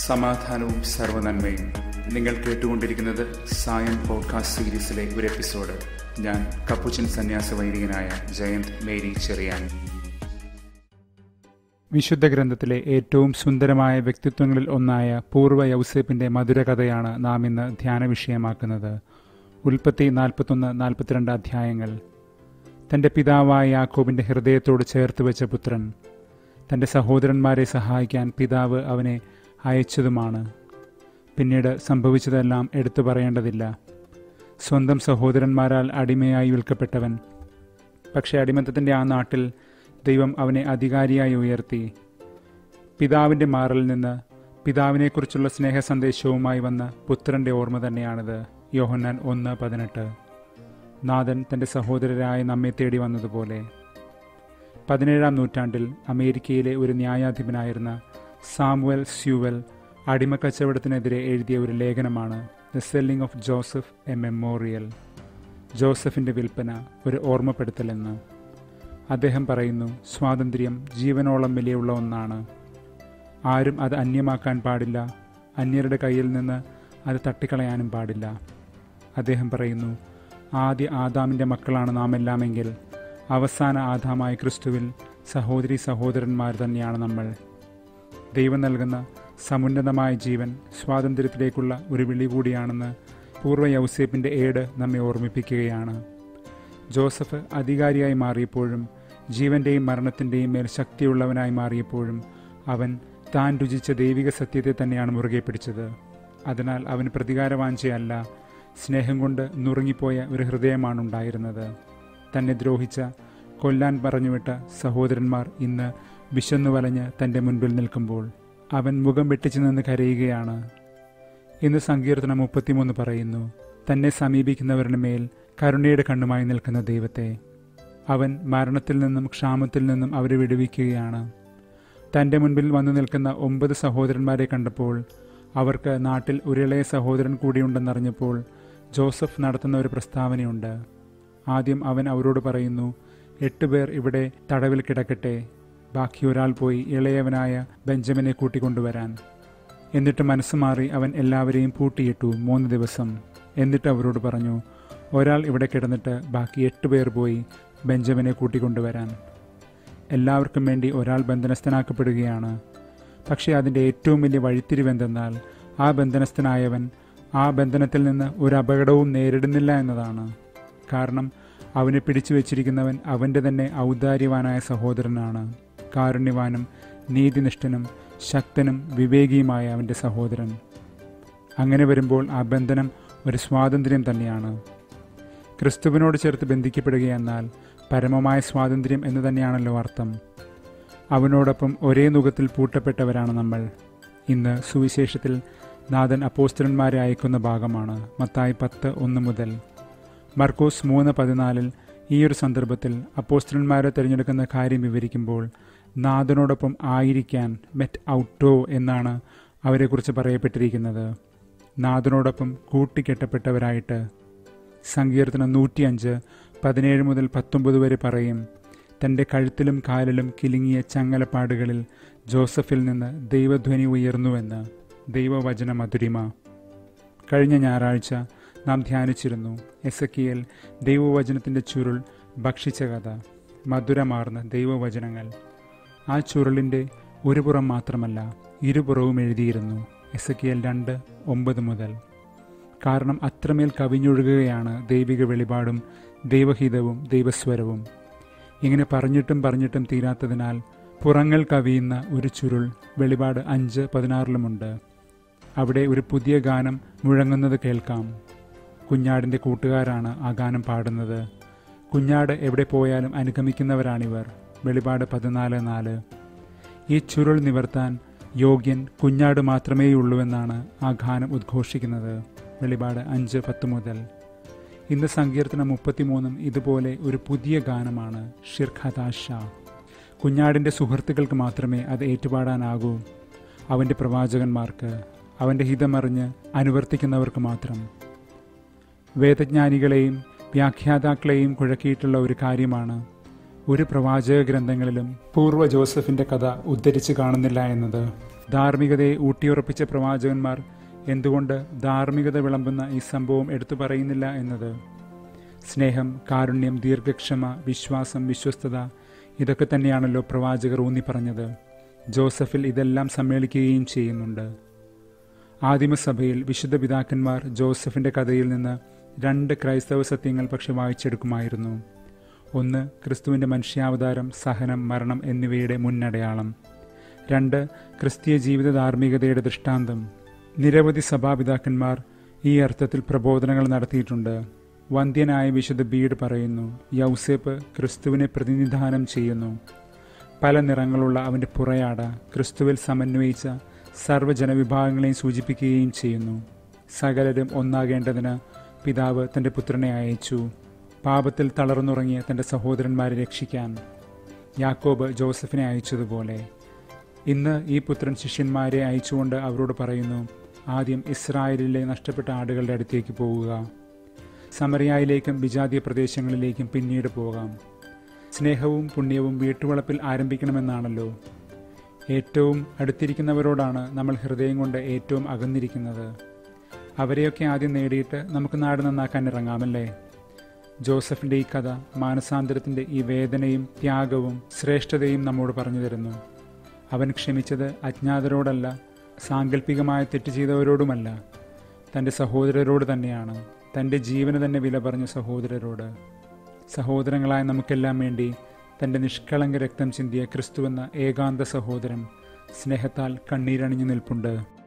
സമാധാനവും സർവ്വനന്മയും. നിങ്ങൾ കേട്ടുകൊണ്ടിരിക്കുന്നത് സായം പോഡ്കാസ്റ്റ് സീരീസിലെ ഒരു എപ്പിസോഡ്. ഞാൻ കപ്പുച്ചൻ സന്യാസ വൈദികനായ ജയന്ത് മേരി ചെറിയാൻ. വിശുദ്ധ ഗ്രന്ഥത്തിലെ ഏറ്റവും സുന്ദരമായ വ്യക്തിത്വങ്ങളിൽ ഒന്നായ പൂർവ്വ യൗസേപ്പിന്റെ മധുരകഥയാണ് നാം ഇന്ന് ധ്യാന വിഷയമാക്കുന്നത്. ഉൽപ്പത്തി 41-42 അധ്യായങ്ങൾ. തന്റെ പിതാവായ യാക്കോബിന്റെ ഹൃദയത്തോട് ചേർത്ത് വെച്ച പുത്രൻ, തന്റെ സഹോദരന്മാരെ സഹായിക്കാൻ പിതാവ് അവനെ അയച്ചതുമാണ്. പിന്നീട് സംഭവിച്ചതെല്ലാം എടുത്തു പറയേണ്ടതില്ല. സ്വന്തം സഹോദരന്മാരാൽ അടിമയായി വിൽക്കപ്പെട്ടവൻ. പക്ഷെ അടിമത്തത്തിൻ്റെ ആ നാട്ടിൽ ദൈവം അവനെ അധികാരിയായി ഉയർത്തി. പിതാവിൻ്റെ മാറിൽ നിന്ന് പിതാവിനെക്കുറിച്ചുള്ള സ്നേഹ സന്ദേശവുമായി വന്ന പുത്രൻ്റെ ഓർമ്മ തന്നെയാണിത്. യോഹന്നാൻ 1:18. നാഥൻ തൻ്റെ സഹോദരരായ നമ്മെ തേടി വന്നതുപോലെ. 17-ാം നൂറ്റാണ്ടിൽ അമേരിക്കയിലെ ഒരു ന്യായാധിപനായിരുന്ന സാമുവൽ സ്യൂവൽ അടിമക്കച്ചവടത്തിനെതിരെ എഴുതിയ ഒരു ലേഖനമാണ് the selling of Joseph a memorial. ജോസഫിൻ്റെ വിൽപ്പന ഒരു ഓർമ്മപ്പെടുത്തലെന്ന്. അദ്ദേഹം പറയുന്നു, സ്വാതന്ത്ര്യം ജീവനോളം വിലയുള്ള ഒന്നാണ്. ആരും അത് അന്യമാക്കാൻ പാടില്ല. അന്യരുടെ കയ്യിൽ നിന്ന് അത് തട്ടിക്കളയാനും പാടില്ല. അദ്ദേഹം പറയുന്നു, ആദ്യ ആദാമിൻ്റെ മക്കളാണ് നാം എല്ലാമെങ്കിൽ അവസാന ആദാമായ ക്രിസ്തുവിൽ സഹോദരി സഹോദരന്മാർ തന്നെയാണ് നമ്മൾ. ദൈവം നൽകുന്ന സമുന്നതമായ ജീവൻ സ്വാതന്ത്ര്യത്തിലേക്കുള്ള ഒരു വിളി കൂടിയാണെന്ന് പൂർവ്വ യൗസേപ്പിൻ്റെ ഏട് നമ്മെ ഓർമ്മിപ്പിക്കുകയാണ്. ജോസഫ് അധികാരിയായി മാറിയപ്പോഴും ജീവൻ്റെയും മരണത്തിൻ്റെയും മേൽ ശക്തിയുള്ളവനായി മാറിയപ്പോഴും അവൻ താൻ രുചിച്ച ദൈവിക സത്യത്തെ തന്നെയാണ് മുറുകെ പിടിച്ചത്. അതിനാൽ അവന് പ്രതികാരവാഞ്ചയല്ല, സ്നേഹം കൊണ്ട് നുറുങ്ങിപ്പോയ ഒരു ഹൃദയമാണുണ്ടായിരുന്നത്. തന്നെ ദ്രോഹിച്ച, കൊല്ലാൻ പറഞ്ഞുവിട്ട സഹോദരന്മാർ ഇന്ന് വിശന്നു വലഞ്ഞ് തൻ്റെ മുൻപിൽ നിൽക്കുമ്പോൾ അവൻ മുഖം വെട്ടിച്ചു നിന്ന് കരയുകയാണ്. ഇന്ന് സങ്കീർത്തനം 33 പറയുന്നു, തന്നെ സമീപിക്കുന്നവരുടെ മേൽ കരുണയുടെ കണ്ണുമായി നിൽക്കുന്ന ദൈവത്തെ. അവൻ മരണത്തിൽ നിന്നും ക്ഷാമത്തിൽ നിന്നും അവരെ വിടുവിക്കുകയാണ്. തൻ്റെ മുൻപിൽ വന്നു നിൽക്കുന്ന 9 സഹോദരന്മാരെ കണ്ടപ്പോൾ അവർക്ക് നാട്ടിൽ ഒരിളയ സഹോദരൻ കൂടിയുണ്ടെന്നറിഞ്ഞപ്പോൾ ജോസഫ് നടത്തുന്ന ഒരു പ്രസ്താവനയുണ്ട്. ആദ്യം അവൻ അവരോട് പറയുന്നു, 8 പേർ ഇവിടെ തടവിൽ കിടക്കട്ടെ, ബാക്കി ഒരാൾ പോയി ഇളയവനായ ബെഞ്ചമിനെ കൂട്ടിക്കൊണ്ടുവരാൻ. എന്നിട്ട് മനസ്സ് മാറി അവൻ എല്ലാവരെയും പൂട്ടിയിട്ടു 3 ദിവസം. എന്നിട്ട് അവരോട് പറഞ്ഞു, ഒരാൾ ഇവിടെ കിടന്നിട്ട് ബാക്കി 8 പേർ പോയി ബെഞ്ചമിനെ കൂട്ടിക്കൊണ്ടുവരാൻ. എല്ലാവർക്കും വേണ്ടി ഒരാൾ ബന്ധനസ്ഥനാക്കപ്പെടുകയാണ്. പക്ഷേ അതിൻ്റെ ഏറ്റവും വലിയ വഴിത്തിരിവെന്തെന്നാൽ ആ ബന്ധനസ്ഥനായവൻ ആ ബന്ധനത്തിൽ നിന്ന് ഒരു അപകടവും നേരിടുന്നില്ല എന്നതാണ്. കാരണം അവനെ പിടിച്ചു വച്ചിരിക്കുന്നവൻ അവൻ്റെ തന്നെ ഔദാര്യവാനായ സഹോദരനാണ്. കാരുണ്യവാനും നീതിനിഷ്ഠനും ശക്തനും വിവേകിയുമായ അവൻ്റെ സഹോദരൻ. അങ്ങനെ വരുമ്പോൾ ആ ബന്ധനം ഒരു സ്വാതന്ത്ര്യം തന്നെയാണ്. ക്രിസ്തുവിനോട് ചേർത്ത് ബന്ധിക്കപ്പെടുകയെന്നാൽ പരമമായ സ്വാതന്ത്ര്യം എന്ന് തന്നെയാണല്ലോ അർത്ഥം. അവനോടൊപ്പം ഒരേ നുകത്തിൽ പൂട്ടപ്പെട്ടവരാണ് നമ്മൾ. ഇന്ന് സുവിശേഷത്തിൽ നാഥൻ അപ്പോസ്തലന്മാരെ അയക്കുന്ന ഭാഗമാണ് മത്തായി 10:1 മുതൽ. മർക്കോസ് 3:14 ഈ ഒരു സന്ദർഭത്തിൽ അപ്പോസ്തലന്മാരെ തിരഞ്ഞെടുക്കുന്ന കാര്യം വിവരിക്കുമ്പോൾ നാഥനോടൊപ്പം ആയിരിക്കാൻ മെറ്റ് ഔട്ടോ എന്നാണ് അവരെക്കുറിച്ച് പറയപ്പെട്ടിരിക്കുന്നത്. നാഥനോടൊപ്പം കൂട്ടിക്കെട്ടപ്പെട്ടവരായിട്ട്. സങ്കീർത്തനം 105:17 മുതൽ 19 വരെ പറയും, തൻ്റെ കഴുത്തിലും കാലിലും കിലുങ്ങിയ ചങ്ങലപ്പാടുകളിൽ ജോസഫിൽ നിന്ന് ദൈവധ്വനി ഉയർന്നുവെന്ന്. ദൈവവചന മധുരിമ. കഴിഞ്ഞ ഞായറാഴ്ച നാം ധ്യാനിച്ചിരുന്നു എസക്കിയേൽ ദൈവവചനത്തിൻ്റെ ചുരുൾ ഭക്ഷിച്ച കഥ. മധുരമാർന്ന ദൈവവചനങ്ങൾ. ആ ചുരുളിൻ്റെ ഒരു പുറം മാത്രമല്ല, ഇരുപുറവും എഴുതിയിരുന്നു. എസക്കിയേൽ 2:9 മുതൽ. കാരണം അത്രമേൽ കവിഞ്ഞൊഴുകുകയാണ് ദൈവിക വെളിപാടും ദൈവഹിതവും ദൈവസ്വരവും. ഇങ്ങനെ പറഞ്ഞിട്ടും തീരാത്തതിനാൽ പുറങ്ങൾ കവിയുന്ന ഒരു ചുരുൾ വെളിപാട് 5:16 അവിടെ ഒരു പുതിയ ഗാനം മുഴങ്ങുന്നത് കേൾക്കാം. കുഞ്ഞാടിൻ്റെ കൂട്ടുകാരാണ് ആ ഗാനം പാടുന്നത്. കുഞ്ഞാട് എവിടെ പോയാലും അനുഗമിക്കുന്നവരാണിവർ. വെളിപാട് 14:4. ഈ ചുരുൾ നിവർത്താൻ യോഗ്യൻ കുഞ്ഞാട് മാത്രമേയുള്ളൂവെന്നാണ് ആ ഗാനം ഉദ്ഘോഷിക്കുന്നത്. വെളിപാട് 5:10 മുതൽ. ഇന്ന് സങ്കീർത്തനം 33 ഇതുപോലെ ഒരു പുതിയ ഗാനമാണ്. ഷിർഖദാഷ. കുഞ്ഞാടിൻ്റെ സുഹൃത്തുക്കൾക്ക് മാത്രമേ അത് ഏറ്റുപാടാനാകൂ. അവൻ്റെ പ്രവാചകന്മാർക്ക്, അവൻ്റെ ഹിതമറിഞ്ഞ് അനുവർത്തിക്കുന്നവർക്ക് മാത്രം. വേദജ്ഞാനികളെയും വ്യാഖ്യാതാക്കളെയും കുഴക്കിയിട്ടുള്ള ഒരു കാര്യമാണ് ഒരു പ്രവാചക ഗ്രന്ഥങ്ങളിലും പൂർവ്വ ജോസഫിന്റെ കഥ ഉദ്ധരിച്ചു കാണുന്നില്ല എന്നത്. ധാർമ്മികതയെ ഊട്ടിയുറപ്പിച്ച പ്രവാചകന്മാർ എന്തുകൊണ്ട് ധാർമ്മികത വിളമ്പുന്ന ഈ സംഭവം എടുത്തു പറയുന്നില്ല എന്നത്. സ്നേഹം, കാരുണ്യം, ദീർഘക്ഷമ, വിശ്വാസം, വിശ്വസ്തത, ഇതൊക്കെ തന്നെയാണല്ലോ പ്രവാചകർ ഊന്നി പറഞ്ഞത്. ജോസഫിൽ ഇതെല്ലാം സമ്മേളിക്കുകയും ചെയ്യുന്നുണ്ട്. ആദിമസഭയിൽ വിശുദ്ധ പിതാക്കന്മാർ ജോസഫിന്റെ കഥയിൽ നിന്ന് 2 ക്രൈസ്തവ സത്യങ്ങൾ പക്ഷെ വായിച്ചെടുക്കുമായിരുന്നു. ഒന്ന്, ക്രിസ്തുവിന്റെ മനുഷ്യാവതാരം, സഹനം, മരണം എന്നിവയുടെ മുന്നടയാളം. 2, ക്രിസ്തീയ ജീവിത ധാർമ്മികതയുടെ ദൃഷ്ടാന്തം. നിരവധി സഭാപിതാക്കന്മാർ ഈ അർത്ഥത്തിൽ പ്രബോധനങ്ങൾ നടത്തിയിട്ടുണ്ട്. വന്ധ്യനായ വിശുദ്ധ ബീഡ് പറയുന്നു, യൗസേപ്പ് ക്രിസ്തുവിനെ പ്രതിനിധാനം ചെയ്യുന്നു. പല നിറങ്ങളുള്ള അവൻ്റെ പുറയാട ക്രിസ്തുവിൽ സമന്വയിച്ച സർവ്വജനവിഭാഗങ്ങളെയും സൂചിപ്പിക്കുകയും ചെയ്യുന്നു. സകലരും ഒന്നാകേണ്ടതിന് പിതാവ് തൻ്റെ പുത്രനെ അയച്ചു, പാപത്തിൽ തളർന്നുറങ്ങിയ തൻ്റെ സഹോദരന്മാരെ രക്ഷിക്കാൻ. യാക്കോബ് ജോസഫിനെ അയച്ചതുപോലെ ഇന്ന് ഈ പുത്രൻ ശിഷ്യന്മാരെ അയച്ചുകൊണ്ട് അവരോട് പറയുന്നു, ആദ്യം ഇസ്രായേലിലെ നഷ്ടപ്പെട്ട ആടുകളുടെ അടുത്തേക്ക് പോവുക. സമറിയായിലേക്കും വിജാതീയ പ്രദേശങ്ങളിലേക്കും പിന്നീട് പോകാം. സ്നേഹവും പുണ്യവും വീട്ടുവളപ്പിൽ ആരംഭിക്കണമെന്നാണല്ലോ. ഏറ്റവും അടുത്തിരിക്കുന്നവരോടാണ് നമ്മൾ ഹൃദയം കൊണ്ട് ഏറ്റവും അകന്നിരിക്കുന്നത്. അവരെയൊക്കെ ആദ്യം നേടിയിട്ട് നമുക്ക് നാട് നന്നാക്കാൻ ഇറങ്ങാമല്ലേ? ജോസഫിൻ്റെ ഈ കഥ മാനസാന്തരത്തിൻ്റെ ഈ വേദനയും ത്യാഗവും ശ്രേഷ്ഠതയും നമ്മോട് പറഞ്ഞു തരുന്നു. അവൻ ക്ഷമിച്ചത് അജ്ഞാതരോടല്ല, സാങ്കല്പികമായ തെറ്റ് ചെയ്തവരോടുമല്ല, തൻ്റെ സഹോദരരോട് തന്നെയാണ്. തൻ്റെ ജീവന് തന്നെ വില പറഞ്ഞ സഹോദരരോട്. സഹോദരങ്ങളായ നമുക്കെല്ലാം വേണ്ടി തൻ്റെ നിഷ്കളങ്ക രക്തം ചിന്തിയ ക്രിസ്തുവെന്ന ഏകാന്ത സഹോദരൻ സ്നേഹത്താൽ കണ്ണീരണിഞ്ഞു നിൽപ്പുണ്ട്.